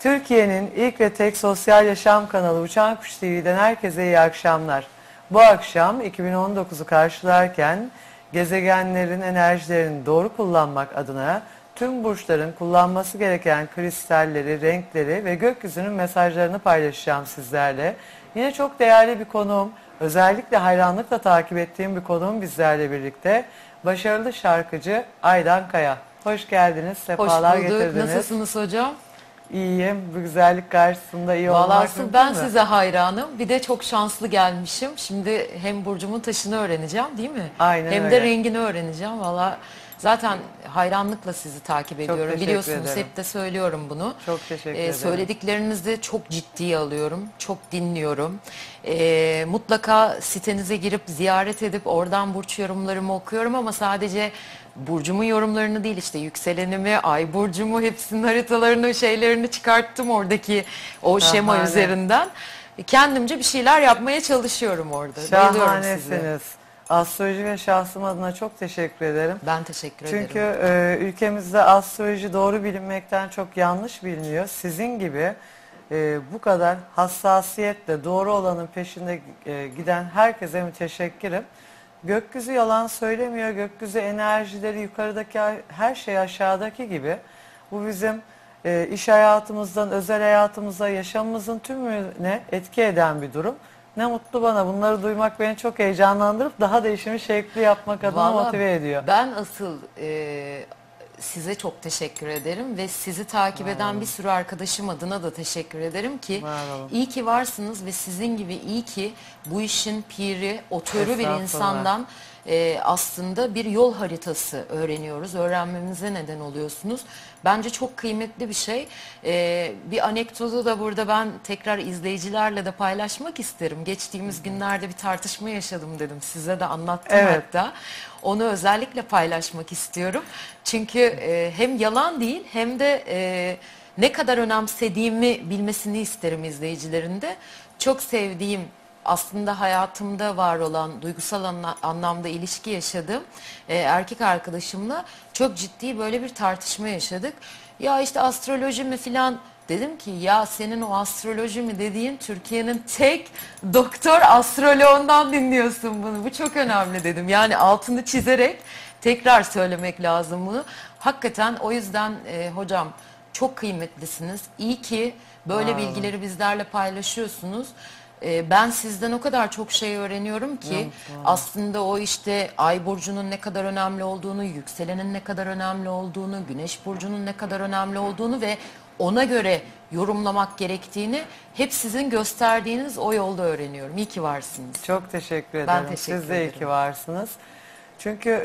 Türkiye'nin ilk ve tek sosyal yaşam kanalı Uçan Kuş TV'den herkese iyi akşamlar. Bu akşam 2019'u karşılarken gezegenlerin enerjilerini doğru kullanmak adına tüm burçların kullanması gereken kristalleri, renkleri ve gökyüzünün mesajlarını paylaşacağım sizlerle. Yine çok değerli bir konuğum, özellikle hayranlıkla takip ettiğim bir konuğum bizlerle birlikte. Başarılı şarkıcı Aydan Kaya. Hoş geldiniz, sefalar getirdiniz. Hoş bulduk. Nasılsınız hocam? İyiyim. Bu güzellik karşısında iyi olmak Vallahi mümkün ben mü? size hayranım. Bir de çok şanslı gelmişim. Şimdi hem burcumun taşını öğreneceğim, değil mi? Aynen hem öyle. de rengini öğreneceğim. Vallahi zaten hayranlıkla sizi takip ediyorum. teşekkür Biliyorsunuz ederim. hep de söylüyorum bunu. Çok teşekkür ederim. Söylediklerinizi çok ciddiye alıyorum. Çok dinliyorum. Mutlaka sitenize girip ziyaret edip oradan burç yorumlarımı okuyorum ama sadece burcumun yorumlarını değil, işte yükselenimi, ay burcumu, hepsinin haritalarını, şeylerini çıkarttım oradaki o şema Şahane. üzerinden. Kendimce bir şeyler yapmaya çalışıyorum orada. Bayılıyorum size. Şahanesiniz. Astroloji ve şahsım adına çok teşekkür ederim. Ben teşekkür Çünkü ederim. ülkemizde astroloji doğru bilinmekten çok yanlış biliniyor. Sizin gibi bu kadar hassasiyetle doğru olanın peşinde giden herkese müteşekkirim. Gökyüzü yalan söylemiyor. Gökyüzü enerjileri yukarıdaki her şey aşağıdaki gibi. Bu bizim iş hayatımızdan özel hayatımıza, yaşamımızın tümüne etki eden bir durum. Ne mutlu bana. Bunları duymak beni çok heyecanlandırıp daha da işimi şevkli yapmak adına Vallahi motive ediyor. ben asıl size çok teşekkür ederim ve sizi takip eden bir sürü arkadaşım adına da teşekkür ederim ki Var olun. iyi ki varsınız ve sizin gibi iyi ki bu işin piri, otörü bir Estağfurullah. insandan aslında bir yol haritası öğreniyoruz. Öğrenmemize neden oluyorsunuz. Bence çok kıymetli bir şey. Bir anekdotu da burada ben tekrar izleyicilerle de paylaşmak isterim. Geçtiğimiz günlerde bir tartışma yaşadım dedim. Size de anlattım Evet. hatta. Onu özellikle paylaşmak istiyorum. Çünkü hem yalan değil hem de ne kadar önemsediğimi bilmesini isterim izleyicilerin de. Çok sevdiğim, aslında hayatımda var olan, duygusal anlamda ilişki yaşadığım erkek arkadaşımla çok ciddi böyle bir tartışma yaşadık. Ya işte astroloji mi filan, dedim ki ya senin o astroloji mi dediğin Türkiye'nin tek doktor astroloğundan dinliyorsun bunu. Bu çok önemli dedim. Yani altını çizerek tekrar söylemek lazım bunu. Hakikaten o yüzden hocam çok kıymetlisiniz. İyi ki böyle bilgileri bizlerle paylaşıyorsunuz. Ben sizden o kadar çok şey öğreniyorum ki aslında o işte ay burcunun ne kadar önemli olduğunu, yükselenin ne kadar önemli olduğunu, güneş burcunun ne kadar önemli olduğunu ve ona göre yorumlamak gerektiğini hep sizin gösterdiğiniz o yolda öğreniyorum. İyi ki varsınız. Çok teşekkür ederim. Ben teşekkür Siz de iyi ederim. ki varsınız. Çünkü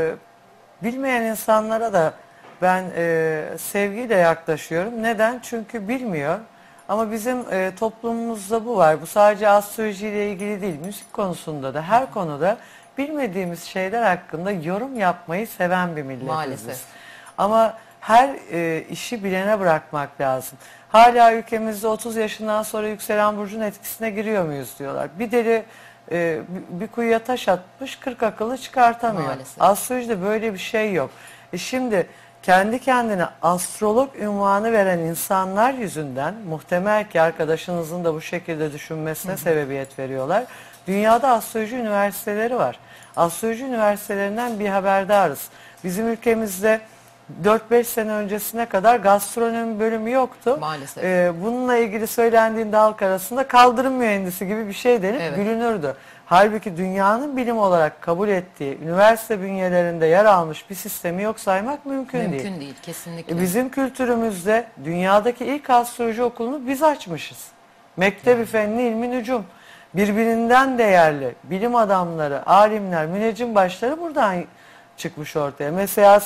bilmeyen insanlara da ben sevgiyle yaklaşıyorum. Neden? Çünkü bilmiyor. Ama bizim toplumumuzda bu var. Bu sadece astrolojiyle ilgili değil. Müzik konusunda da her konuda bilmediğimiz şeyler hakkında yorum yapmayı seven bir milletiz Maalesef. biz. Ama her işi bilene bırakmak lazım. Hala ülkemizde 30 yaşından sonra yükselen burcun etkisine giriyor muyuz diyorlar. Bir deli bir kuyuya taş atmış 40 akıllı çıkartamıyor. Maalesef. Astrolojide böyle bir şey yok. Şimdi kendi kendine astrolog unvanı veren insanlar yüzünden muhtemel ki arkadaşınızın da bu şekilde düşünmesine sebebiyet veriyorlar. Dünyada astroloji üniversiteleri var. Astroloji üniversitelerinden bir haberdarız. Bizim ülkemizde 4-5 sene öncesine kadar gastronomi bölümü yoktu. Maalesef. Bununla ilgili söylendiğinde halk arasında kaldırım mühendisi gibi bir şey denip Evet. gülünürdü. Halbuki dünyanın bilim olarak kabul ettiği üniversite bünyelerinde yer almış bir sistemi yok saymak mümkün değil. Mümkün değil kesinlikle. Bizim kültürümüzde dünyadaki ilk astroloji okulunu biz açmışız. Mektebi Fenni İlmi Nücum. Birbirinden değerli bilim adamları, alimler, müneccim başları buradan çıkmış ortaya. Mesela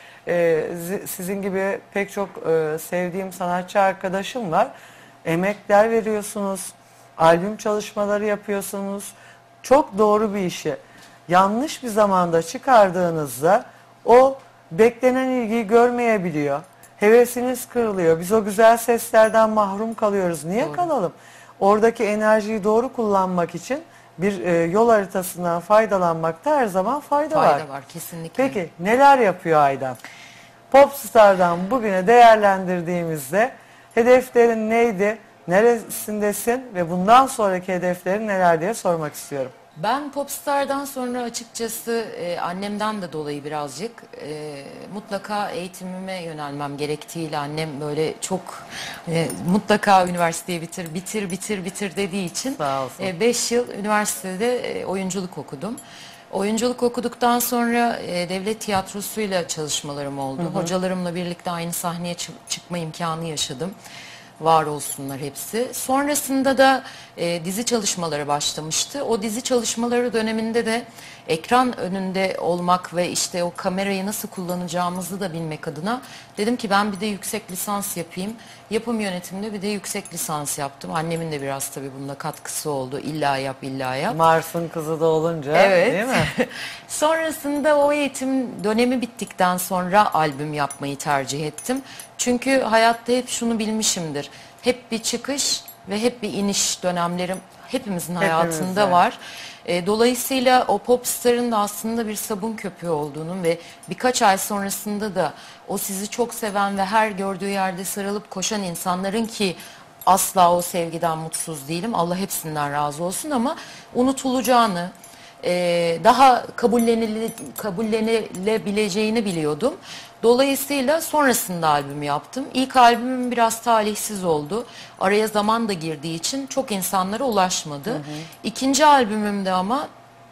sizin gibi pek çok sevdiğim sanatçı arkadaşım var. Emekler veriyorsunuz, albüm çalışmaları yapıyorsunuz. Çok doğru bir işi yanlış bir zamanda çıkardığınızda o beklenen ilgiyi görmeyebiliyor. Hevesiniz kırılıyor. Biz o güzel seslerden mahrum kalıyoruz. Niye kalalım? Oradaki enerjiyi doğru kullanmak için bir yol haritasından faydalanmakta her zaman fayda var. Fayda var kesinlikle. Peki neler yapıyor Aydan? Popstar'dan bugüne değerlendirdiğimizde Hedeflerin neydi? Neresindesin? Ve bundan sonraki hedeflerin neler diye sormak istiyorum. Ben Popstar'dan sonra açıkçası annemden de dolayı birazcık mutlaka eğitimime yönelmem gerektiğiyle annem böyle çok mutlaka üniversiteyi bitir dediği için Sağ olsun. 5 yıl üniversitede oyunculuk okudum. Oyunculuk okuduktan sonra devlet tiyatrosuyla çalışmalarım oldu. Hocalarımla birlikte aynı sahneye çıkma imkanı yaşadım. Var olsunlar hepsi. Sonrasında da dizi çalışmaları başlamıştı. O dizi çalışmaları döneminde de ekran önünde olmak ve işte o kamerayı nasıl kullanacağımızı da bilmek adına dedim ki ben bir de yüksek lisans yapayım. Yapım yönetiminde bir de yüksek lisans yaptım. Annemin de biraz tabii bunda katkısı oldu. İlla yap, illa yap. Mars'ın kızı da olunca Evet. değil mi? Sonrasında o eğitim dönemi bittikten sonra albüm yapmayı tercih ettim. Çünkü hayatta hep şunu bilmişimdir. Hep bir çıkış ve hep bir iniş dönemlerim hepimizin hayatında Hepimizde. var. Dolayısıyla o popstarın da aslında bir sabun köpüğü olduğunun ve birkaç ay sonrasında da o sizi çok seven ve her gördüğü yerde sarılıp koşan insanların ki asla o sevgiden mutsuz değilim. Allah hepsinden razı olsun ama unutulacağını, daha kabullenilebileceğini biliyordum. Dolayısıyla sonrasında albüm yaptım. İlk albümüm biraz talihsiz oldu. Araya zaman da girdiği için çok insanlara ulaşmadı. İkinci albümümde ama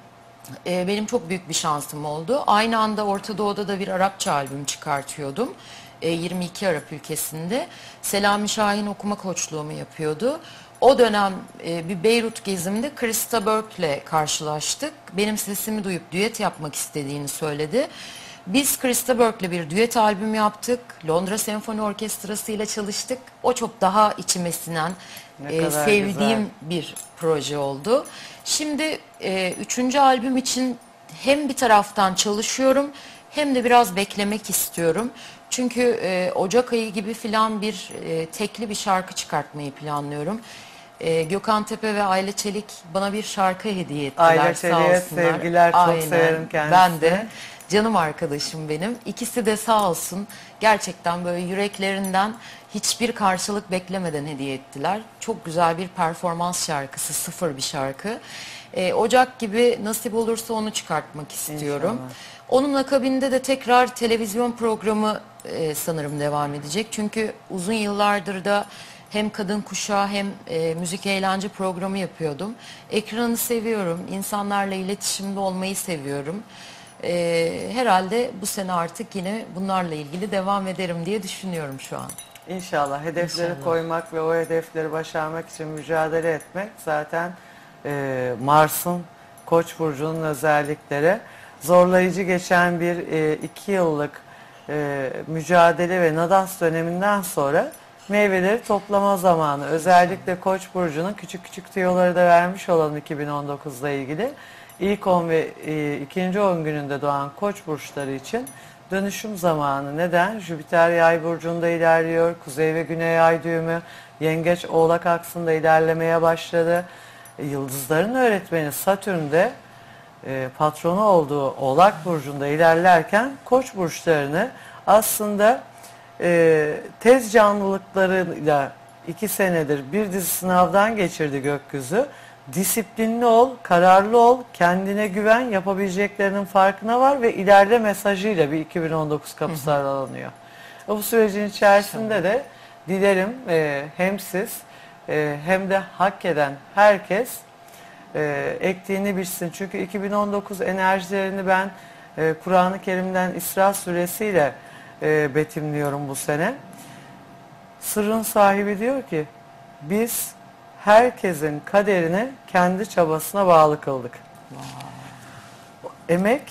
benim çok büyük bir şansım oldu. Aynı anda Orta Doğu'da da bir Arapça albüm çıkartıyordum. 22 Arap ülkesinde. Selami Şahin okuma koçluğumu yapıyordu. O dönem bir Beyrut gezimde Krista Burke'le karşılaştık. Benim sesimi duyup düet yapmak istediğini söyledi. Biz Krista Burke'le bir düet albüm yaptık. Londra Senfoni Orkestrası ile çalıştık. O çok daha içime sinen, Ne kadar sevdiğim güzel. bir proje oldu. Şimdi üçüncü albüm için hem bir taraftan çalışıyorum hem de biraz beklemek istiyorum. Çünkü Ocak ayı gibi filan bir tekli bir şarkı çıkartmayı planlıyorum. Gökhan Tepe ve Ayla Çelik bana bir şarkı hediye ettiler. Ayla sağ Çelik'e olsunlar. sevgiler, çok Aynen. severim kendisini. Ben de. Canım arkadaşım benim. İkisi de sağ olsun gerçekten böyle yüreklerinden hiçbir karşılık beklemeden hediye ettiler. Çok güzel bir performans şarkısı, sıfır bir şarkı. Ocak gibi nasip olursa onu çıkartmak istiyorum. İnşallah. Onun akabinde de tekrar televizyon programı sanırım devam edecek. Çünkü uzun yıllardır da hem kadın kuşağı hem müzik eğlence programı yapıyordum. Ekranı seviyorum, insanlarla iletişimde olmayı seviyorum. Herhalde bu sene artık yine bunlarla ilgili devam ederim diye düşünüyorum şu an. İnşallah hedefleri İnşallah. koymak ve o hedefleri başarmak için mücadele etmek zaten Mars'ın Koç burcunun özellikleri. Zorlayıcı geçen bir 2 yıllık mücadele ve nadas döneminden sonra meyveleri toplama zamanı. Özellikle Koç burcunun küçük küçük tüyoları da vermiş olalım 2019'la ilgili. İlk 10 ve ikinci 10 gününde doğan Koç burçları için dönüşüm zamanı. Neden? Jüpiter Yay burcunda ilerliyor. Kuzey ve Güney Ay düğümü Yengeç Oğlak aksında ilerlemeye başladı. Yıldızların öğretmeni Satürn de patronu olduğu Oğlak burcunda ilerlerken Koç burçlarını aslında tez canlılıklarıyla 2 senedir bir dizi sınavdan geçirdi gökyüzü. Disiplinli ol, kararlı ol, kendine güven, yapabileceklerinin farkına var ve ileride mesajıyla bir 2019 kapısı aralanıyor. Bu sürecin içerisinde de dilerim hem siz hem de hak eden herkes ektiğini bilsin. Çünkü 2019 enerjilerini ben Kur'an-ı Kerim'den İsra suresiyle betimliyorum bu sene. Sırrın sahibi diyor ki biz herkesin kaderini kendi çabasına bağlı kıldık. Emek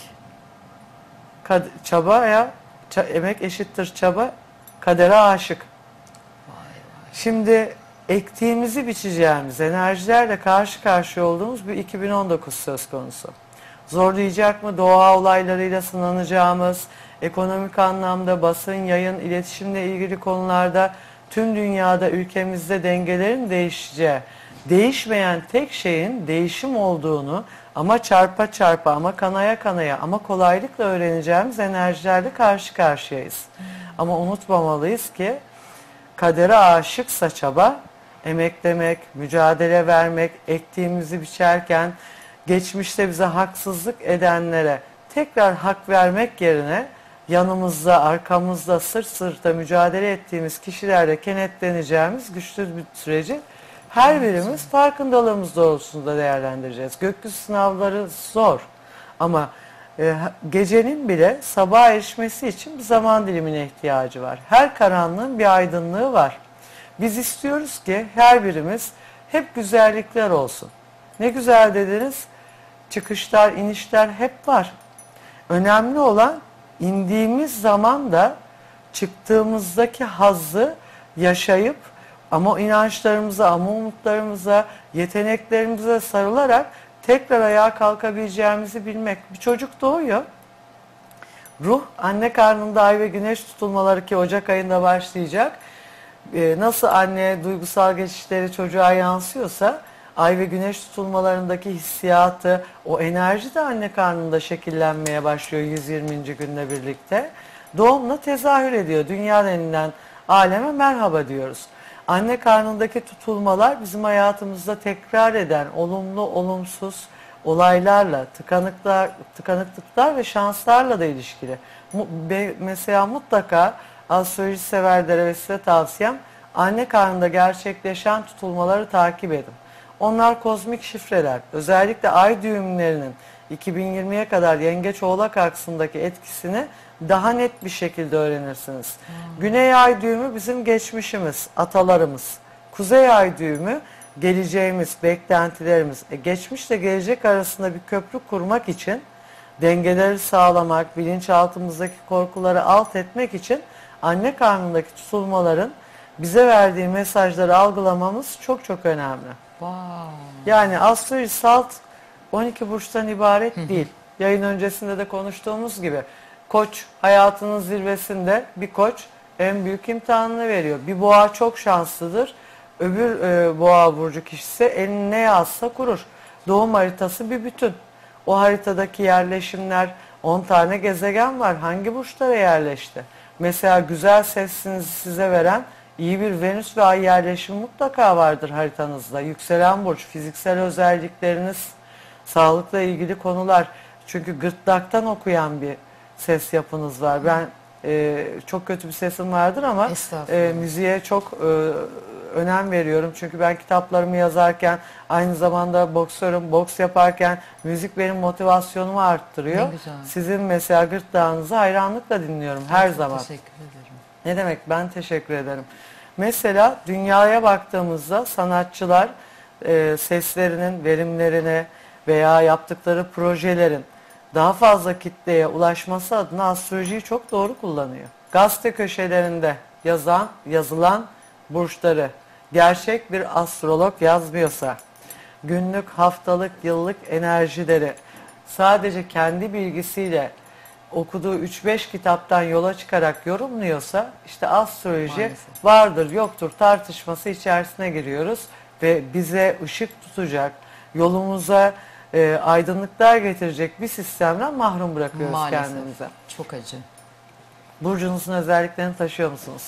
çabaya emek eşittir çaba, kadere aşık. Şimdi ektiğimizi biçeceğimiz enerjilerle karşı karşıya olduğumuz bir 2019 söz konusu. Zorlayacak mı? Doğa olaylarıyla sınanacağımız, ekonomik anlamda basın, yayın, iletişimle ilgili konularda tüm dünyada, ülkemizde dengelerin değişeceği, değişmeyen tek şeyin değişim olduğunu ama çarpa çarpa ama kanaya kanaya ama kolaylıkla öğreneceğimiz enerjilerle karşı karşıyayız. Ama unutmamalıyız ki kadere aşıksa çaba, emeklemek, mücadele vermek, ektiğimizi biçerken geçmişte bize haksızlık edenlere tekrar hak vermek yerine yanımızda, arkamızda, sırt sırta mücadele ettiğimiz kişilerle kenetleneceğimiz güçlü bir süreci her birimiz farkındalığımız doğrultusunda değerlendireceğiz. Gökyüzü sınavları zor ama gecenin bile sabaha erişmesi için bir zaman dilimine ihtiyacı var. Her karanlığın bir aydınlığı var. Biz istiyoruz ki her birimiz hep güzellikler olsun. Ne güzel dediniz, çıkışlar, inişler hep var. Önemli olan indiğimiz zaman da çıktığımızdaki hazzı yaşayıp ama inançlarımıza, ama umutlarımıza, yeteneklerimize sarılarak tekrar ayağa kalkabileceğimizi bilmek. Bir çocuk doğuyor. Ruh anne karnında ay ve güneş tutulmaları ki Ocak ayında başlayacak. Nasıl anne duygusal geçişleri çocuğa yansıyorsa ay ve güneş tutulmalarındaki hissiyatı, o enerji de anne karnında şekillenmeye başlıyor 120. günle birlikte. Doğumla tezahür ediyor. Dünya denilen aleme merhaba diyoruz. Anne karnındaki tutulmalar bizim hayatımızda tekrar eden olumlu, olumsuz olaylarla, tıkanıklıklar ve şanslarla da ilişkili. Mesela mutlaka astroloji severlere ve size tavsiyem anne karnında gerçekleşen tutulmaları takip edin. Onlar kozmik şifreler. Özellikle ay düğümlerinin 2020'ye kadar Yengeç Oğlak aksındaki etkisini daha net bir şekilde öğrenirsiniz. Güney ay düğümü bizim geçmişimiz, atalarımız. Kuzey ay düğümü geleceğimiz, beklentilerimiz. Geçmişle gelecek arasında bir köprü kurmak için, dengeleri sağlamak, bilinçaltımızdaki korkuları alt etmek için anne karnındaki tutulmaların bize verdiği mesajları algılamamız çok çok önemli. Wow. Yani astroloji salt 12 burçtan ibaret değil. Yayın öncesinde de konuştuğumuz gibi Koç hayatının zirvesinde, bir koç en büyük imtihanını veriyor. Bir boğa çok şanslıdır. Öbür boğa burcu kişisi eline ne yazsa kurur. Doğum haritası bir bütün. O haritadaki yerleşimler, 10 tane gezegen var. Hangi burçlara yerleşti? Mesela güzel sesinizi size veren iyi bir Venüs ve Ay yerleşimi mutlaka vardır haritanızda. Yükselen burç, fiziksel özellikleriniz, sağlıkla ilgili konular. Çünkü gırtlaktan okuyan bir ses yapınız var. Ben çok kötü bir sesim vardır ama müziğe çok önem veriyorum. Çünkü ben kitaplarımı yazarken aynı zamanda boksörüm. Boks yaparken müzik benim motivasyonumu arttırıyor. Sizin mesela gırtlağınızı hayranlıkla dinliyorum her zaman. Teşekkür ederim. Ne demek, ben teşekkür ederim. Mesela dünyaya baktığımızda sanatçılar seslerinin verimlerine veya yaptıkları projelerin daha fazla kitleye ulaşması adına astrolojiyi çok doğru kullanıyor. Gazete köşelerinde yazılan burçları gerçek bir astrolog yazmıyorsa, günlük, haftalık, yıllık enerjileri sadece kendi bilgisiyle okuduğu 3-5 kitaptan yola çıkarak yorumluyorsa, işte astroloji maalesef vardır yoktur tartışması içerisine giriyoruz ve bize ışık tutacak, yolumuza aydınlıklar getirecek bir sistemden mahrum bırakıyoruz maalesef kendimize. Çok acı. Burcunuzun özelliklerini taşıyor musunuz?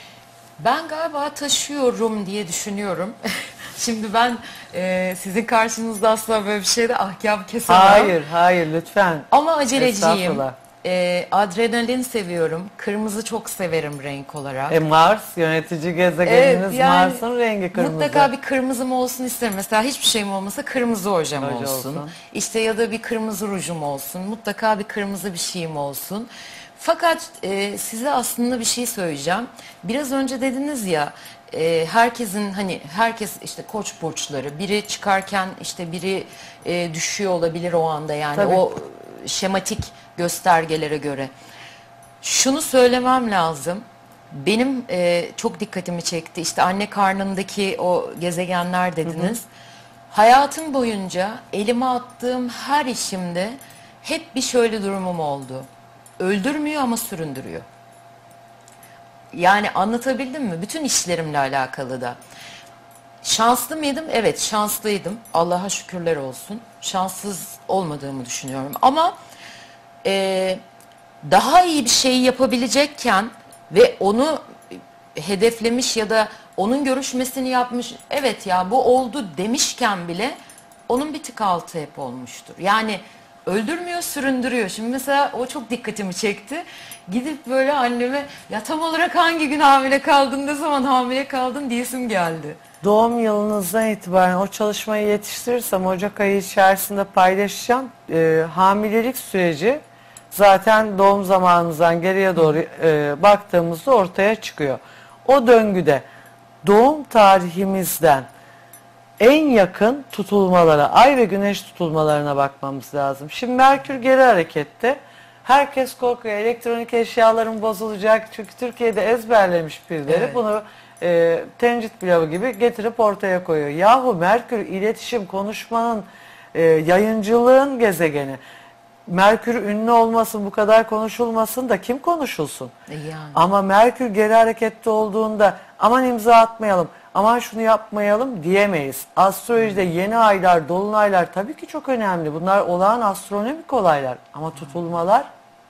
Ben galiba taşıyorum diye düşünüyorum. Şimdi ben sizin karşınızda asla böyle bir şeyde ahkam kesemem. Hayır lütfen. Ama aceleciyim. Adrenalin seviyorum. Kırmızı çok severim renk olarak. Mars yönetici gezegeniniz, evet, yani Mars'ın rengi kırmızı. Mutlaka bir kırmızım olsun isterim. Mesela hiçbir şeyim olmasa kırmızı ojem olsun. İşte ya da bir kırmızı rujum olsun. Mutlaka bir kırmızı bir şeyim olsun. Fakat size aslında bir şey söyleyeceğim. Biraz önce dediniz ya, herkes işte koç burçları, biri çıkarken işte biri düşüyor olabilir o anda, yani tabii, o şematik göstergelere göre. Şunu söylemem lazım. Benim çok dikkatimi çekti. İşte anne karnındaki o gezegenler dediniz. Hayatım boyunca elime attığım her işimde hep bir şöyle durumum oldu. Öldürmüyor ama süründürüyor. Yani anlatabildim mi? Bütün işlerimle alakalı da. Şanslı mıydım? Evet, şanslıydım. Allah'a şükürler olsun. Şanssız olmadığımı düşünüyorum. Ama daha iyi bir şeyi yapabilecekken ve onu hedeflemiş ya da onun görüşmesini yapmış. Evet ya bu oldu demişken bile onun bir tık altı hep olmuştur. Yani öldürmüyor, süründürüyor. Şimdi mesela o çok dikkatimi çekti. Gidip böyle anneme ya tam olarak hangi gün hamile kaldın, ne zaman hamile kaldın diyesim geldi. Doğum yılınızdan itibaren o çalışmayı yetiştirirsem Ocak ayı içerisinde paylaşacağım. Hamilelik süreci zaten doğum zamanımızdan geriye doğru baktığımızda ortaya çıkıyor. O döngüde doğum tarihimizden en yakın tutulmalara, ay ve güneş tutulmalarına bakmamız lazım. Şimdi Merkür geri harekette. Herkes korkuyor. Elektronik eşyaların bozulacak. Çünkü Türkiye'de ezberlemiş birileri Evet. bunu tencit pilavı gibi getirip ortaya koyuyor. Yahu Merkür iletişim, konuşmanın, yayıncılığın gezegeni. Merkür ünlü olmasın, bu kadar konuşulmasın da kim konuşulsun? Yani. Ama Merkür geri harekette olduğunda aman imza atmayalım, aman şunu yapmayalım diyemeyiz. Astrolojide yeni aylar, dolunaylar tabii ki çok önemli. Bunlar olağan astronomik olaylar. Ama tutulmalar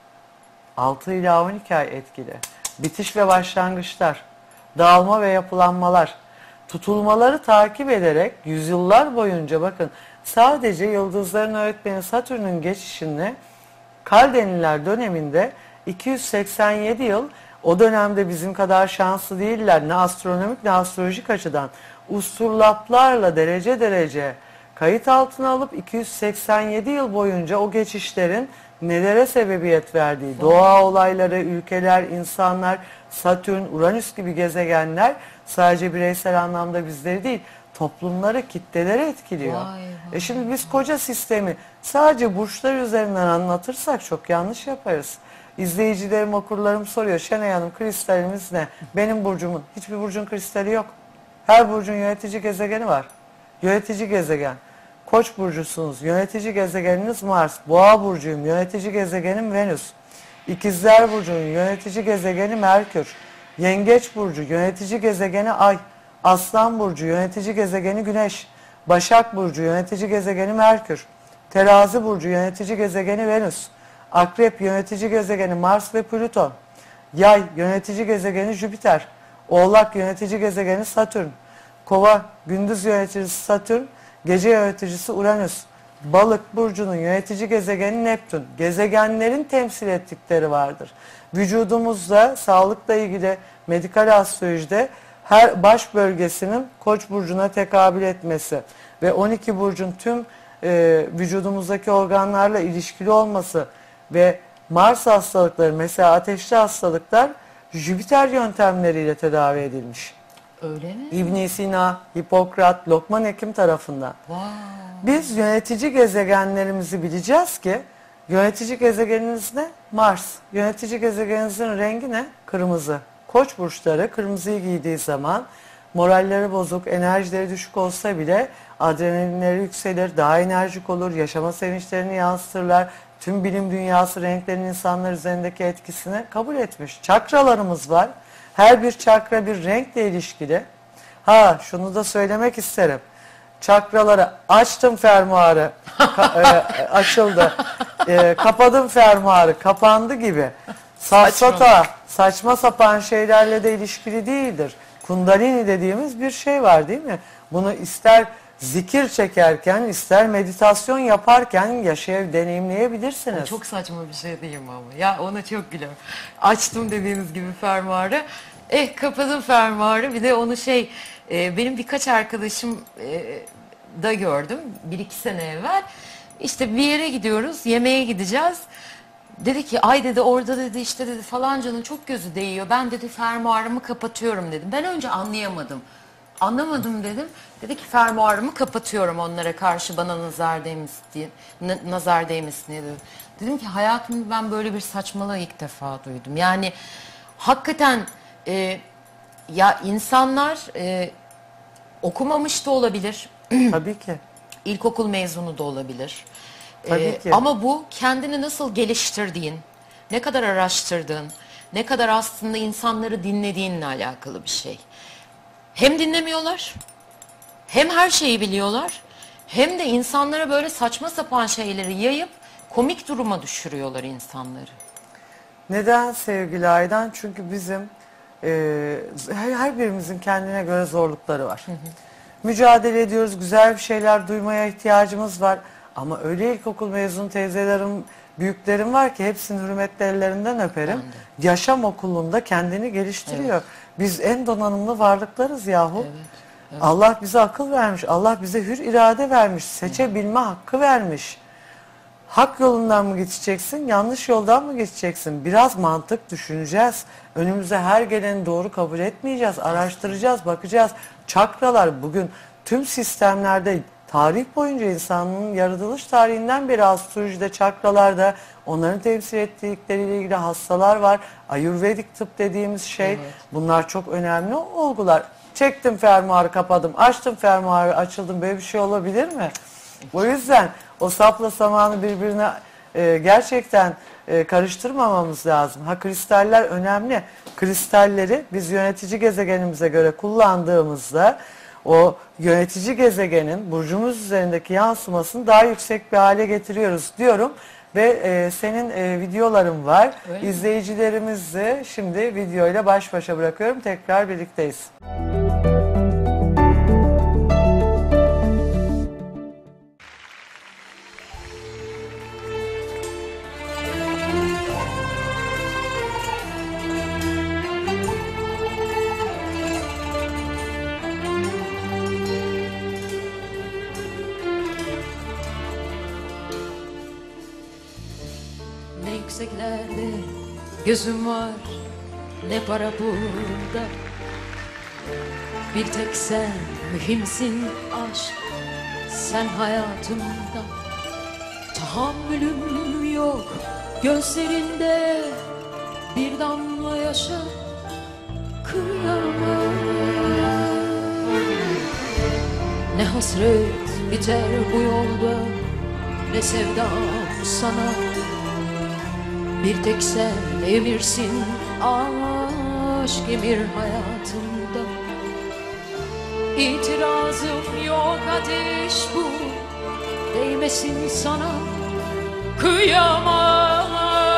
6 ila 12 ay etkili. Bitiş ve başlangıçlar, dağılma ve yapılanmalar, tutulmaları takip ederek yüzyıllar boyunca bakın sadece yıldızların öğretmeni Satürn'ün geçişini Kaldeniler döneminde 287 yıl, o dönemde bizim kadar şanslı değiller ne astronomik ne astrolojik açıdan, usturlaplarla derece derece kayıt altına alıp 287 yıl boyunca o geçişlerin nelere sebebiyet verdiği, doğa olayları, ülkeler, insanlar, Satürn, Uranüs gibi gezegenler sadece bireysel anlamda bizleri değil, toplumları, kitleleri etkiliyor. Vay, Şimdi biz koca sistemi sadece burçlar üzerinden anlatırsak çok yanlış yaparız. İzleyicilerim, okurlarım soruyor. Şenay Hanım kristalimiz ne? Benim burcumun. Hiçbir burcun kristali yok. Her burcun yönetici gezegeni var. Yönetici gezegen. Koç burcusunuz. Yönetici gezegeniniz Mars. Boğa burcuyum. Yönetici gezegenim Venüs. İkizler burcunun yönetici gezegeni Merkür. Yengeç burcu yönetici gezegeni Ay. Aslan burcu yönetici gezegeni Güneş. Başak burcu yönetici gezegeni Merkür. Terazi burcu yönetici gezegeni Venüs. Akrep yönetici gezegeni Mars ve Plüton. Yay yönetici gezegeni Jüpiter. Oğlak yönetici gezegeni Satürn. Kova gündüz yöneticisi Satürn, gece yöneticisi Uranüs. Balık burcunun yönetici gezegeni Neptün. Gezegenlerin temsil ettikleri vardır. Vücudumuzda sağlıkla ilgili medikal astrolojide her baş bölgesinin Koç burcuna tekabül etmesi ve 12 burcun tüm vücudumuzdaki organlarla ilişkili olması ve Mars hastalıkları, mesela ateşli hastalıklar Jüpiter yöntemleriyle tedavi edilmiş. Öyle mi? İbn Sina, Hipokrat, Lokman Hekim tarafından. Wow. Biz yönetici gezegenlerimizi bileceğiz ki yönetici gezegeniniz ne? Mars. Yönetici gezegeninizin rengi ne? Kırmızı. Koç burçları kırmızıyı giydiği zaman moralleri bozuk, enerjileri düşük olsa bile adrenalinleri yükselir, daha enerjik olur, yaşama sevinçlerini yansıtırlar. Tüm bilim dünyası renklerin insanlar üzerindeki etkisini kabul etmiş. Çakralarımız var. Her bir çakra bir renkle ilişkili. Ha şunu da söylemek isterim. Çakraları açtım fermuarı açıldı. Kapadım fermuarı kapandı gibi. Safsata, saçma sapan şeylerle de ilişkili değildir. Kundalini dediğimiz bir şey var değil mi? Bunu ister zikir çekerken ister meditasyon yaparken deneyimleyebilirsiniz. O çok saçma bir şey değil mi ama? Ya ona çok gülüyorum. Açtım dediğiniz gibi fermuarı. Kapadım fermuarı. Bir de onu benim birkaç arkadaşım da gördüm. 1-2 sene evvel. İşte bir yere gidiyoruz. Yemeğe gideceğiz. Dedi ki ay dedi orada dedi işte dedi falancanın çok gözü değiyor. Ben dedi fermuarımı kapatıyorum dedim. Ben önce anlayamadım. Anlamadım dedim. Dedi ki fermuarımı kapatıyorum onlara karşı bana nazar değmesin diye. Nazar değmesin diye dedim. Dedim ki hayatımda ben böyle bir saçmalığı ilk defa duydum. Yani hakikaten ya insanlar okumamış da olabilir. Tabii ki. İlkokul mezunu da olabilir. Tabii ki. Ama bu kendini nasıl geliştirdiğin, ne kadar araştırdığın, ne kadar aslında insanları dinlediğinle alakalı bir şey. Hem dinlemiyorlar, hem her şeyi biliyorlar, hem de insanlara böyle saçma sapan şeyleri yayıp komik duruma düşürüyorlar insanları. Neden sevgili Aydan? Çünkü bizim her birimizin kendine göre zorlukları var. Mücadele ediyoruz, güzel bir şeyler duymaya ihtiyacımız var. Ama öyle ilkokul mezunu teyzelerim, büyüklerim var ki hepsinin hürmetli ellerinden öperim. Yaşam okulunda kendini geliştiriyor. Evet. Biz en donanımlı varlıklarız yahu. Evet. Evet. Allah bize akıl vermiş, Allah bize hür irade vermiş, seçebilme hakkı vermiş. Hak yolundan mı geçeceksin, yanlış yoldan mı geçeceksin? Biraz mantık düşüneceğiz. Önümüze her geleni doğru kabul etmeyeceğiz. Araştıracağız, bakacağız. Çakralar bugün tüm sistemlerde, tarih boyunca insanlığın yaratılış tarihinden beri astrolojide, çakralarda onların temsil ettikleriyle ilgili hastalar var. Ayurvedik tıp dediğimiz şey. Evet. Bunlar çok önemli olgular. Çektim fermuarı, kapadım. Açtım fermuarı, açıldım. Böyle bir şey olabilir mi? O yüzden o sapla samanı birbirine gerçekten karıştırmamamız lazım. Ha, kristaller önemli. Kristalleri biz yönetici gezegenimize göre kullandığımızda o yönetici gezegenin burcumuz üzerindeki yansımasını daha yüksek bir hale getiriyoruz diyorum. Ve senin videoların var. İzleyicilerimizi şimdi videoyla baş başa bırakıyorum. Tekrar birlikteyiz. Yükseklerde gözüm var, ne para burada. Bir tek sen mühimsin aşk, sen hayatımda. Tahammülüm yok gözlerinde, bir damla yaşa kıyamam. Ne hasret biter bu yolda, ne sevdam sana. Bir tek sen emirsin aşk emir hayatımda. İtirazım yok ateş bu, değmesin sana kıyamam.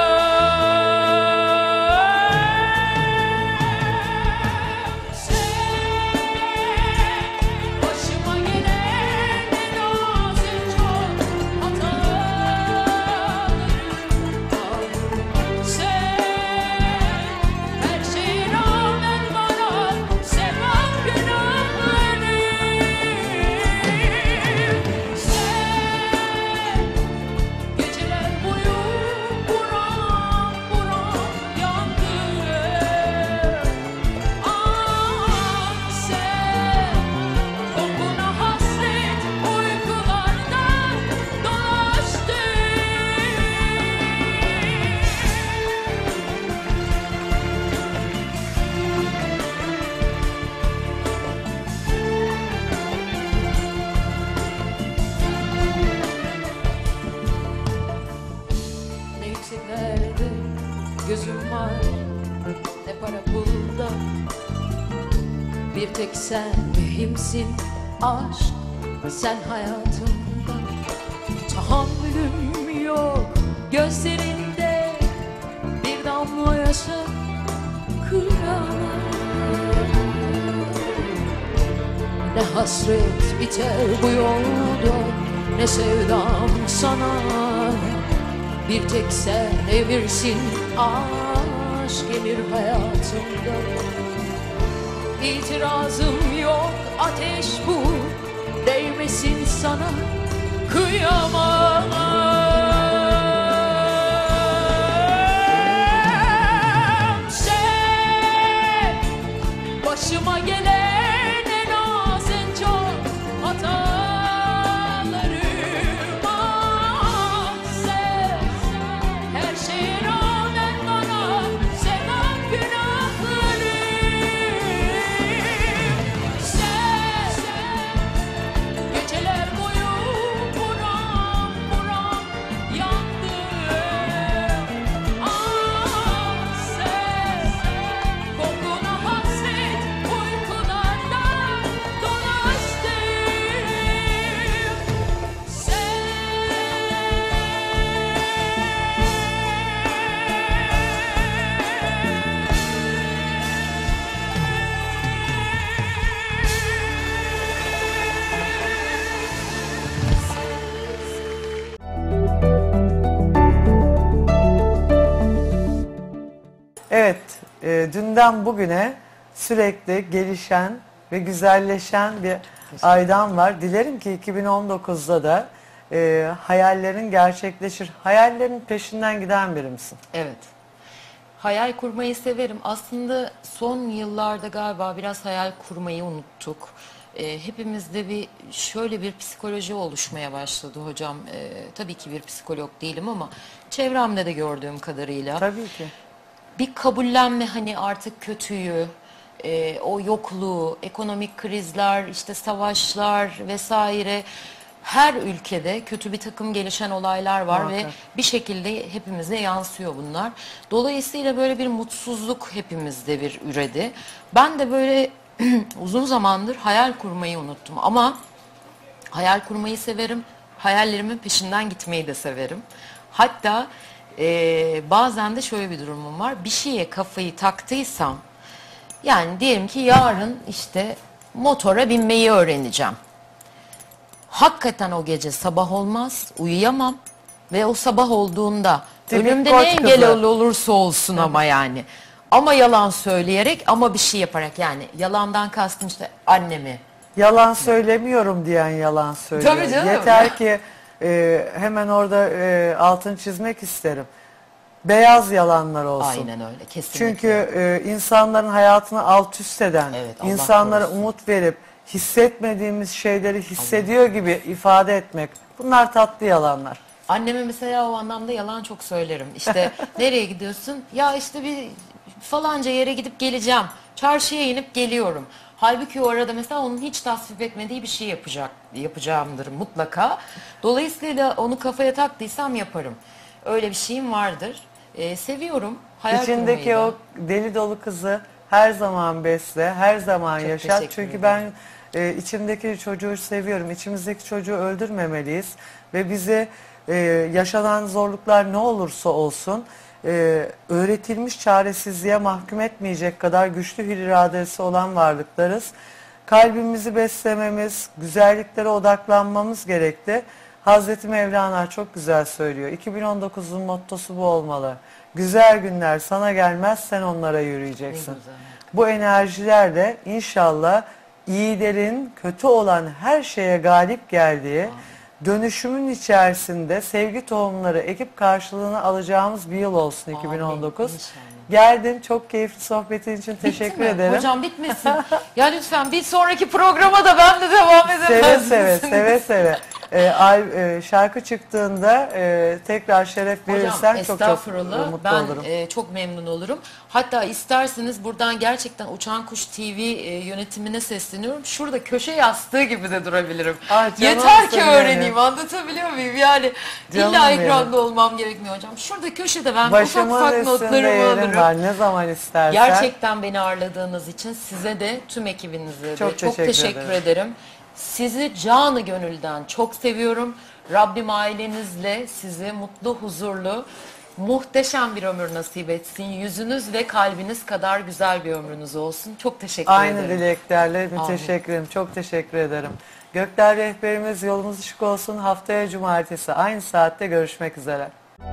Gözüm var, ne para pulda. Bir tek sen mühimsin aşk, sen hayatımda. Tahammülüm yok gözlerinde, bir damla yaşa kıyamam. Ne hasret biter bu yolda, ne sevdam sana. Bir tek sen emirsin aşk emir hayatımda. İtirazım yok ateş bu, değmesin sana kıyamam. Sen başıma gelen en az en çok hata. Geceler boyu buna Dünden bugüne sürekli gelişen ve güzelleşen bir aydan var. Dilerim ki 2019'da da hayallerin gerçekleşir. Hayallerin peşinden giden biri misin? Evet. Hayal kurmayı severim. Aslında son yıllarda galiba biraz hayal kurmayı unuttuk. Hepimizde şöyle bir psikoloji oluşmaya başladı hocam. Tabii ki bir psikolog değilim ama çevremde de gördüğüm kadarıyla. Tabii ki. Bir kabullenme, hani artık kötüyü, o yokluğu, ekonomik krizler, işte savaşlar vesaire, her ülkede kötü bir takım gelişen olaylar var ve Muhakkak. bir şekilde hepimize yansıyor bunlar. Dolayısıyla böyle bir mutsuzluk hepimizde bir üredi. Ben de böyle uzun zamandır hayal kurmayı unuttum ama hayal kurmayı severim. Hayallerimin peşinden gitmeyi de severim. Hatta bazen de şöyle bir durumum var. Bir şeye kafayı taktıysam, yani diyelim ki yarın işte motora binmeyi öğreneceğim. Hakikaten o gece sabah olmaz, uyuyamam ve o sabah olduğunda Tipik önümde koç ne engel kızı. olursa olsun ama yani. Ama yalan söyleyerek, ama bir şey yaparak, yani yalandan kastım işte annemi. Yalan söylemiyorum diyen yalan söylüyor. Tabii canım. Yeter ki hemen orada altını çizmek isterim. Beyaz yalanlar olsun. Aynen öyle, kesinlikle. Çünkü insanların hayatını alt üst eden, Evet, Allah insanlara korusun. umut verip hissetmediğimiz şeyleri hissediyor gibi ifade etmek. Bunlar tatlı yalanlar. Anneme mesela o anlamda yalan çok söylerim. İşte nereye gidiyorsun? Ya işte bir falanca yere gidip geleceğim. Çarşıya inip geliyorum. Halbuki o arada mesela onun hiç tasvip etmediği bir şey yapacağımdır mutlaka. Dolayısıyla onu kafaya taktıysam yaparım. Öyle bir şeyim vardır. Seviyorum. Hayal İçindeki kurmayı da. o deli dolu kızı her zaman besle, her zaman Çok yaşat. teşekkür Çünkü ben içimdeki çocuğu seviyorum. İçimizdeki çocuğu öldürmemeliyiz. Ve bize yaşanan zorluklar ne olursa olsun öğretilmiş çaresizliğe mahkum etmeyecek kadar güçlü bir iradesi olan varlıklarız. Kalbimizi beslememiz, güzelliklere odaklanmamız gerekli. Hazreti Mevlana çok güzel söylüyor. 2019'un mottosu bu olmalı. Güzel günler sana gelmez, sen onlara yürüyeceksin. Ne güzel. Bu enerjilerle inşallah iyilerin kötü olan her şeye galip geldiği, dönüşümün içerisinde sevgi tohumları ekip karşılığını alacağımız bir yıl olsun 2019. İnşallah. Geldin, çok keyifli sohbetin için teşekkür Bitti mi? ederim. Hocam bitmesin. Ya lütfen bir sonraki programa da ben de devam edemez Seve misiniz? seve, seve seve. Şarkı çıktığında tekrar şeref verirsen Hocam çok estağfurullah, mutlu ben olurum. çok memnun olurum. Hatta isterseniz buradan gerçekten Uçan Kuş TV yönetimine sesleniyorum. Şurada köşe yastığı gibi de durabilirim. Ay canım Yeter ki benim. öğreneyim, anlatabiliyor muyum? Yani Canım illa benim. ekranda olmam gerekmiyor hocam. Şurada köşede ben ufak Başımın ufak üstünde notlarımı yerim alırım. var, ne zaman istersen. Gerçekten beni ağırladığınız için size de tüm ekibinize de Çok çok teşekkür teşekkür ederim. ederim. Sizi canı gönülden çok seviyorum. Rabbim ailenizle sizi mutlu, huzurlu, muhteşem bir ömür nasip etsin. Yüzünüz ve kalbiniz kadar güzel bir ömrünüz olsun. Çok teşekkür Aynı ederim. dileklerle müteşekkirim. Çok teşekkür ederim. Gökler rehberimiz, yolumuz ışık olsun. Haftaya cumartesi aynı saatte görüşmek üzere.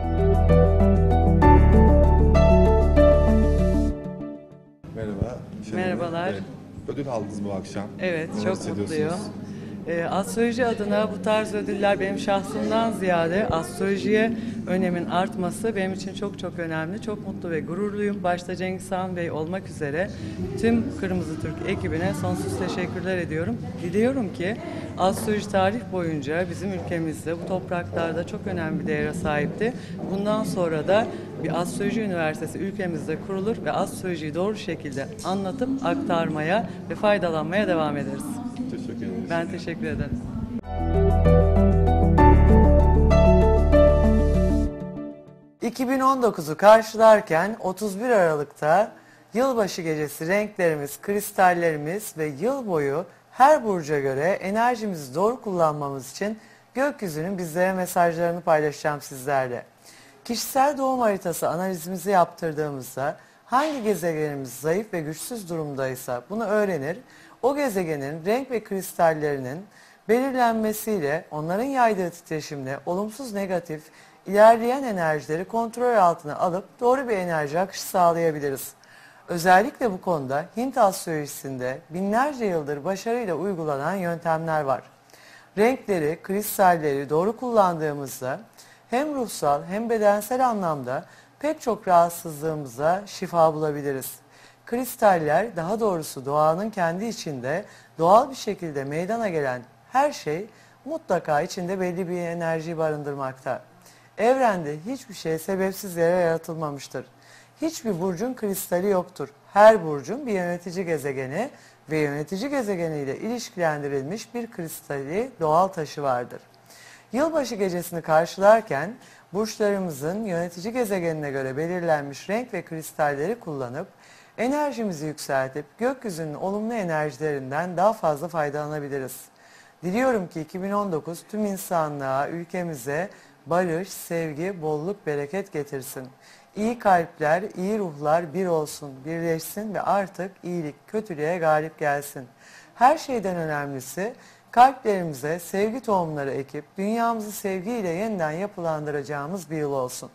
Merhaba. Merhabalar. Ödül aldınız bu akşam. Evet, Neler çok hissediyorsunuz? mutluyum. Astroloji adına bu tarz ödüller benim şahsımdan ziyade astrolojiye önemin artması benim için çok çok önemli. Çok mutlu ve gururluyum. Başta Cengiz Han Bey olmak üzere tüm Kırmızı Türk ekibine sonsuz teşekkürler ediyorum. Diliyorum ki astroloji tarih boyunca bizim ülkemizde, bu topraklarda çok önemli bir değere sahipti. Bundan sonra da bir astroloji üniversitesi ülkemizde kurulur ve astrolojiyi doğru şekilde anlatıp aktarmaya ve faydalanmaya devam ederiz. Teşekkür ederim. Ben teşekkür ederim. ...2019'u karşılarken 31 Aralık'ta yılbaşı gecesi renklerimiz, kristallerimiz ve yıl boyu her burca göre enerjimizi doğru kullanmamız için gökyüzünün bizlere mesajlarını paylaşacağım sizlerle. Kişisel doğum haritası analizimizi yaptırdığımızda hangi gezegenimiz zayıf ve güçsüz durumdaysa bunu öğrenir, o gezegenin renk ve kristallerinin belirlenmesiyle onların yaydığı titreşimle olumsuz negatif ilerleyen enerjileri kontrol altına alıp doğru bir enerji akışı sağlayabiliriz. Özellikle bu konuda Hint astrolojisinde binlerce yıldır başarıyla uygulanan yöntemler var. Renkleri, kristalleri doğru kullandığımızda hem ruhsal hem bedensel anlamda pek çok rahatsızlığımıza şifa bulabiliriz. Kristaller, daha doğrusu doğanın kendi içinde doğal bir şekilde meydana gelen her şey mutlaka içinde belli bir enerji barındırmakta. Evrende hiçbir şey sebepsiz yere yaratılmamıştır. Hiçbir burcun kristali yoktur. Her burcun bir yönetici gezegeni ve yönetici gezegeniyle ilişkilendirilmiş bir kristali, doğal taşı vardır. Yılbaşı gecesini karşılarken burçlarımızın yönetici gezegenine göre belirlenmiş renk ve kristalleri kullanıp enerjimizi yükseltip gökyüzünün olumlu enerjilerinden daha fazla faydalanabiliriz. Diliyorum ki 2019 tüm insanlığa, ülkemize barış, sevgi, bolluk, bereket getirsin. İyi kalpler, iyi ruhlar bir olsun, birleşsin ve artık iyilik kötülüğe galip gelsin. Her şeyden önemlisi kalplerimize sevgi tohumları ekip dünyamızı sevgiyle yeniden yapılandıracağımız bir yıl olsun.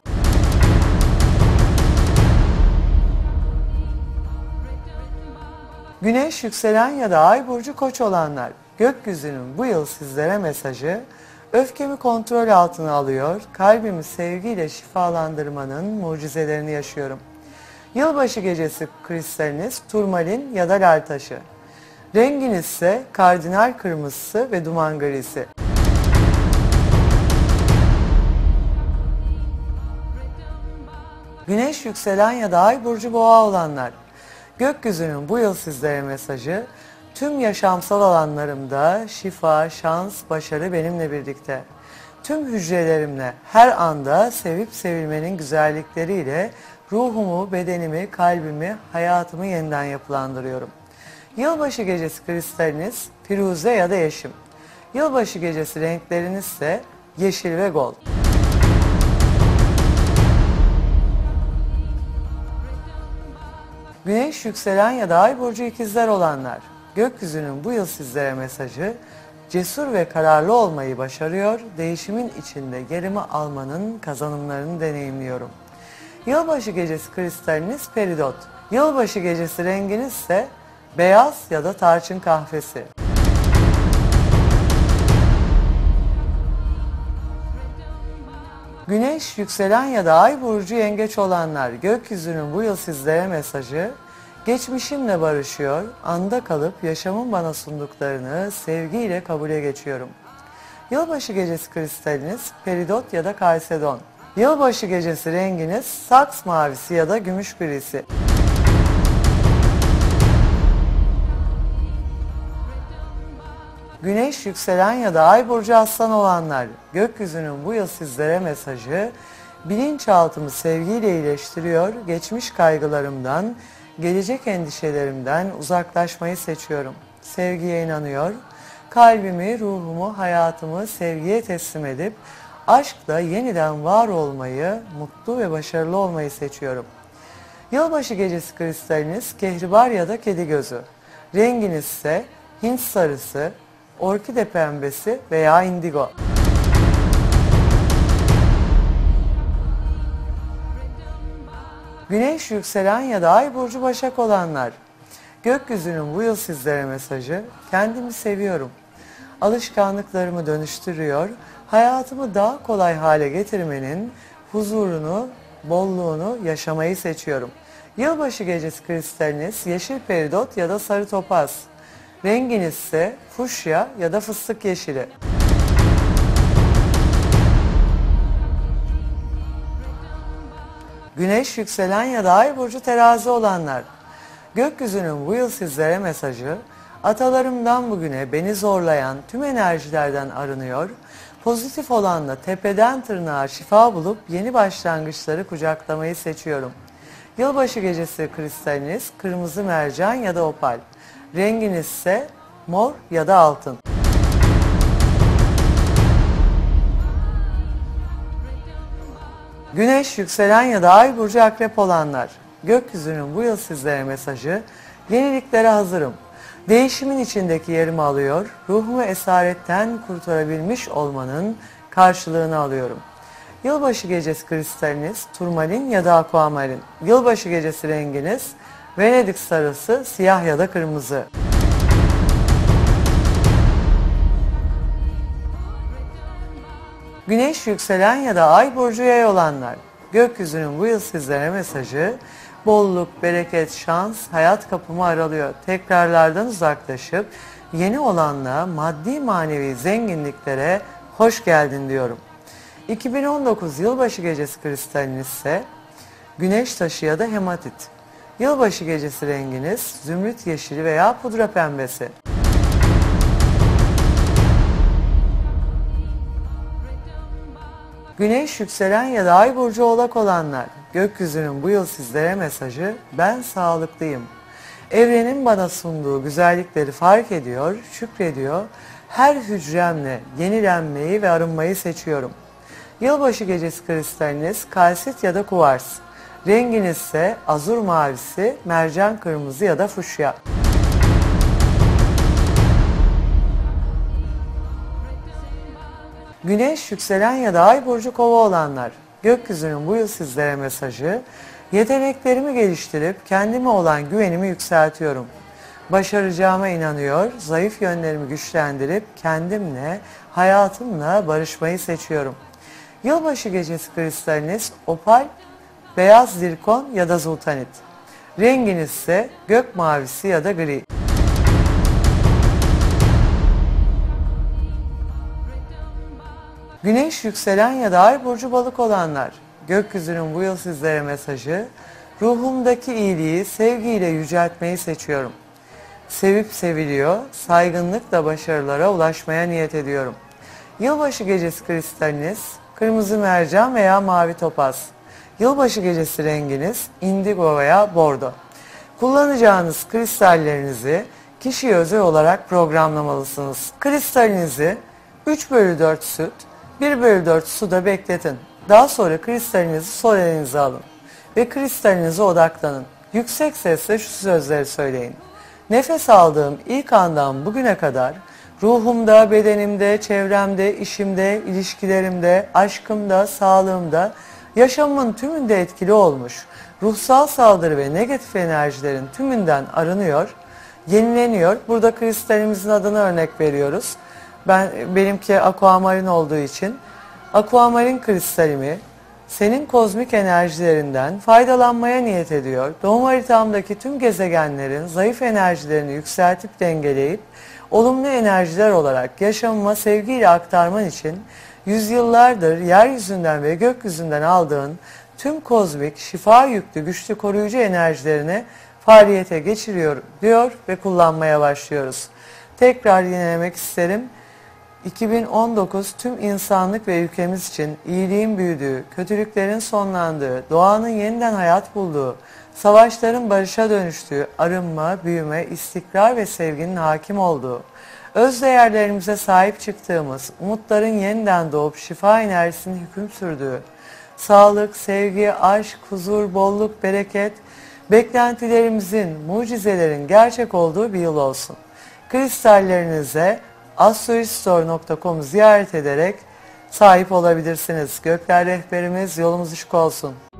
Güneş, yükselen ya da ay burcu Koç olanlar, gökyüzünün bu yıl sizlere mesajı: öfkemi kontrol altına alıyor, kalbimi sevgiyle şifalandırmanın mucizelerini yaşıyorum. Yılbaşı gecesi kristaliniz turmalin ya da lal taşı. Renginiz ise kardinal kırmızısı ve duman grisi. Güneş, yükselen ya da ay burcu boğa olanlar, gökyüzünün bu yıl sizlere mesajı: tüm yaşamsal alanlarımda şifa, şans, başarı benimle birlikte. Tüm hücrelerimle her anda sevip sevilmenin güzellikleriyle ruhumu, bedenimi, kalbimi, hayatımı yeniden yapılandırıyorum. Yılbaşı gecesi kristaliniz firuze ya da yeşim. Yılbaşı gecesi renkleriniz ise yeşil ve gold. Güneş, yükselen ya da ay burcu ikizler olanlar, gökyüzünün bu yıl sizlere mesajı: cesur ve kararlı olmayı başarıyor, değişimin içinde yerimi almanın kazanımlarını deneyimliyorum. Yılbaşı gecesi kristaliniz peridot. Yılbaşı gecesi renginiz ise beyaz ya da tarçın kahvesi. Güneş, yükselen ya da ay burcu yengeç olanlar, gökyüzünün bu yıl sizlere mesajı: geçmişimle barışıyor, anda kalıp yaşamın bana sunduklarını sevgiyle kabule geçiyorum. Yılbaşı gecesi kristaliniz peridot ya da kalsedon. Yılbaşı gecesi renginiz saks mavisi ya da gümüş grisi. Güneş, yükselen ya da ay burcu aslan olanlar, gökyüzünün bu yıl sizlere mesajı: bilinçaltımı sevgiyle iyileştiriyor, geçmiş kaygılarımdan, gelecek endişelerimden uzaklaşmayı seçiyorum. Sevgiye inanıyor, kalbimi, ruhumu, hayatımı sevgiye teslim edip aşkla yeniden var olmayı, mutlu ve başarılı olmayı seçiyorum. Yılbaşı gecesi kristaliniz kehribar ya da kedi gözü. Renginiz ise Hint sarısı, orkide pembesi veya indigo. Güneş, yükselen ya da ay burcu Başak olanlar, gökyüzünün bu yıl sizlere mesajı: kendimi seviyorum. Alışkanlıklarımı dönüştürüyor, hayatımı daha kolay hale getirmenin huzurunu, bolluğunu yaşamayı seçiyorum. Yılbaşı gecesi kristaliniz yeşil peridot ya da sarı topaz. Renginiz ise fuşya ya da fıstık yeşili. Güneş, yükselen ya da ay burcu terazi olanlar, gökyüzünün bu yıl sizlere mesajı: atalarımdan bugüne beni zorlayan tüm enerjilerden arınıyor, pozitif olanla tepeden tırnağa şifa bulup yeni başlangıçları kucaklamayı seçiyorum. Yılbaşı gecesi kristaliniz kırmızı mercan ya da opal. Renginiz ise mor ya da altın. Güneş, yükselen ya da ay burcu akrep olanlar, gökyüzünün bu yıl sizlere mesajı: yeniliklere hazırım. Değişimin içindeki yerimi alıyor, ruhumu esaretten kurtarabilmiş olmanın karşılığını alıyorum. Yılbaşı gecesi kristaliniz turmalin ya da aquamarine. Yılbaşı gecesi renginiz Venedik sarısı, siyah ya da kırmızı. Güneş, yükselen ya da ay burcu yay olanlar. Gökyüzünün bu yıl sizlere mesajı: bolluk, bereket, şans hayat kapımı aralıyor. Tekrarlardan uzaklaşıp yeni olanla maddi manevi zenginliklere hoş geldin diyorum. 2019 yılbaşı gecesi kristaliniz ise güneş taşı ya da hematit. Yılbaşı gecesi renginiz zümrüt yeşili veya pudra pembesi. Güneş, yükselen ya da ay burcu oğlak olanlar. Gökyüzünün bu yıl sizlere mesajı: ben sağlıklıyım. Evrenin bana sunduğu güzellikleri fark ediyor, şükrediyor. Her hücremle yenilenmeyi ve arınmayı seçiyorum. Yılbaşı gecesi kristaliniz kalsit ya da kuvars. Renginiz ise azur mavisi, mercan kırmızı ya da fuşya. Güneş, yükselen ya da ay burcu kova olanlar. Gökyüzünün bu yıl sizlere mesajı: yeteneklerimi geliştirip kendime olan güvenimi yükseltiyorum. Başaracağıma inanıyor, zayıf yönlerimi güçlendirip kendimle, hayatımla barışmayı seçiyorum. Yılbaşı gecesi kristaliniz opal, beyaz zirkon ya da zultanit. Renginiz ise gök mavisi ya da gri. Güneş, yükselen ya da ay burcu balık olanlar. Gökyüzünün bu yıl sizlere mesajı: ruhumdaki iyiliği sevgiyle yüceltmeyi seçiyorum. Sevip seviliyor, saygınlıkla başarılara ulaşmaya niyet ediyorum. Yılbaşı gecesi kristaliniz kırmızı mercan veya mavi topaz. Yılbaşı gecesi renginiz indigo veya bordo. Kullanacağınız kristallerinizi kişiye özel olarak programlamalısınız. Kristalinizi 3/4 süt, 1/4 suda bekletin. Daha sonra kristalinizi sol elinize alın ve kristalinize odaklanın. Yüksek sesle şu sözleri söyleyin: nefes aldığım ilk andan bugüne kadar ruhumda, bedenimde, çevremde, işimde, ilişkilerimde, aşkımda, sağlığımda, yaşamımın tümünde etkili olmuş ruhsal saldırı ve negatif enerjilerin tümünden arınıyor, yenileniyor. Burada kristalimizin adını örnek veriyoruz. Benimki aquamarin olduğu için aquamarin kristalimi senin kozmik enerjilerinden faydalanmaya niyet ediyor. Doğum haritamdaki tüm gezegenlerin zayıf enerjilerini yükseltip dengeleyip olumlu enerjiler olarak yaşamıma sevgiyle aktarman için yüzyıllardır yeryüzünden ve gökyüzünden aldığın tüm kozmik, şifa yüklü, güçlü koruyucu enerjilerini faaliyete geçiriyor diyor ve kullanmaya başlıyoruz. Tekrar yinelemek isterim. 2019 tüm insanlık ve ülkemiz için iyiliğin büyüdüğü, kötülüklerin sonlandığı, doğanın yeniden hayat bulduğu, savaşların barışa dönüştüğü, arınma, büyüme, istikrar ve sevginin hakim olduğu, öz değerlerimize sahip çıktığımız, umutların yeniden doğup şifa enerjisinin hüküm sürdüğü, sağlık, sevgi, aşk, huzur, bolluk, bereket, beklentilerimizin, mucizelerin gerçek olduğu bir yıl olsun. Kristallerinize astrologistore.com'u ziyaret ederek sahip olabilirsiniz. Gökler rehberimiz, yolumuz ışık olsun.